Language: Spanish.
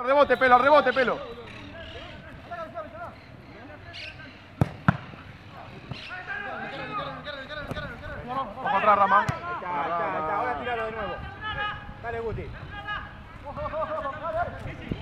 rebote, Pelo, al rebote, Pelo. Vamos atrás, Rama. Ahora tíralo de nuevo. Dale, Guti.